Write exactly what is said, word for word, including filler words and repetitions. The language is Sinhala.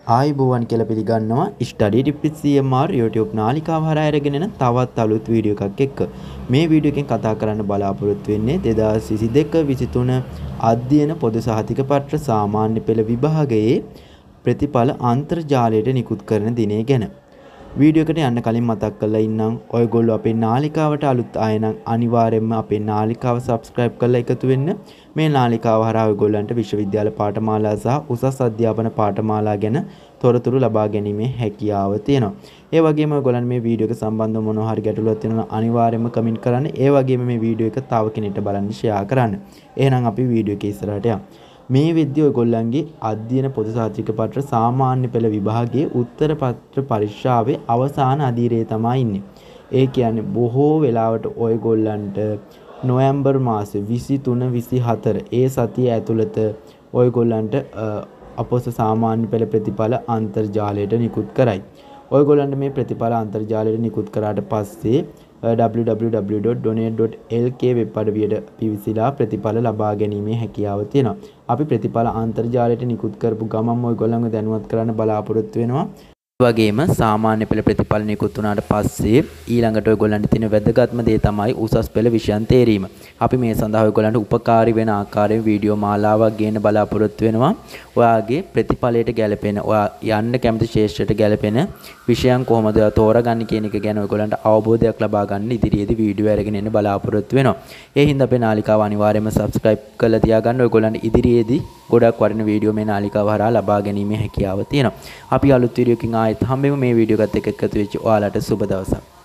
ආයිබෝවන් කියලා පිළිගන්නවා study tip with C M R YouTube නාලිකාව හරහා අරගෙන එන තවත් අලුත් වීඩියෝ එකක් එක්ක. මේ වීඩියෝ එකෙන් කතා කරන්න බලාපොරොත්තු වෙන්නේ දෙදාස් විසිදෙක විසිතුන අධ්‍යයන පොදු සහතික පත්‍ර සාමාන්‍ය පෙළ විභාගයේ ප්‍රතිඵල අන්තර්ජාලයට නිකුත් කරන දිනය ගැන. වීඩියෝ එකට යන්න කලින් මතක් කරලා ඉන්නම් ඔයගොල්ලෝ අපේ නාලිකාවට අලුත් ආය නම් අනිවාර්යයෙන්ම අපේ නාලිකාව subscribe කරලා එකතු වෙන්න. මේ නාලිකාව හරහා ඔයගොල්ලන්ට විශ්වවිද්‍යාල පාඨමාලා සහ උසස් අධ්‍යාපන පාඨමාලා ගැන තොරතුරු ලබා ගැනීමේ හැකියාව තියෙනවා. ඒ වගේම ඔයගොල්ලන් මේ වීඩියෝ එක සම්බන්ධව මොනවා හරි ගැටලුවක් තියෙනවා නම් අනිවාර්යයෙන්ම කමෙන්ට් කරන්න. ඒ වගේම මේ වීඩියෝ එක තව කෙනෙක්ට බලන්න share කරන්න. එහෙනම් අපි වීඩියෝ එක ඉස්සරහට යමු. මේ වෙද්දී ඔයගොල්ලන්ගේ අධ්‍යයන පොදු සහතික පත්‍ර සාමාන්‍ය පෙළ විභාගයේ උත්තර පත්‍ර පරීක්ෂාවේ අවසාන අදියරේ තමයි ඉන්නේ. ඒ කියන්නේ බොහෝ වෙලාවට ඔයගොල්ලන්ට නොවැම්බර් මාසේ විසිතුන විසිහතර ඒ සතිය ඇතුළත ඔයගොල්ලන්ට අපොස සාමාන්‍ය පෙළ ප්‍රතිඵල අන්තර්ජාලයට නිකුත් කරයි. ඔයගොල්ලන්ට මේ ප්‍රතිඵල අන්තර්ජාලයට නිකුත් කරාට පස්සේ w w w dot donate dot l k web අඩවියට පිවිසලා ප්‍රතිඵල ලබා ගැනීමේ හැකියාව තියෙනවා. අපි ප්‍රතිඵල අන්තර්ජාලයට නිකුත් කරපු ගමන්ම ඔයගොල්ලන්ව දැනුවත් කරන්න බලාපොරොත්තු වෙනවා. ඒ වගේම සාමාන්‍ය පෙළ ප්‍රතිඵල නිකුත් වුණාට පස්සේ ඊළඟට ඔයගොල්ලන්ට තියෙන වැදගත්ම දේ තමයි උසස් පෙළ විෂයන් තේරීම. අපි මේ සඳහා ඔයගොල්ලන්ට උපකාරී වෙන ආකාරයෙන් වීඩියෝ මාලාවක් ගේන්න බලාපොරොත්තු වෙනවා. ඔයාගේ ප්‍රතිඵලයට ගැලපෙන, ඔයා යන්න කැමති ශේෂ්ත්‍රයට ගැලපෙන විෂයන් කොහොමද තෝරගන්නේ කියන එක ගැන ඔයගොල්ලන්ට අවබෝධයක් ලබා ගන්න ඉදිරියේදී වීඩියෝ අරගෙන එන්න බලාපොරොත්තු වෙනවා. ඒ හින්දා අපේ නාලිකාව අනිවාර්යයෙන්ම subscribe කරලා තියාගන්න. ඔයගොල්ලන්ට ඉදිරියේදී ගොඩක් වටින වීඩියෝ මේ නාලිකාව හරහා ලබා ගැනීමේ හැකියාව තියෙනවා. අපි අලුත් වීඩියෝ එකකින් ආයෙත් හම්බෙමු. මේ වීඩියෝ එකත් එක්ක එකතු වෙච්ච ඔයාලට සුබ දවසක්.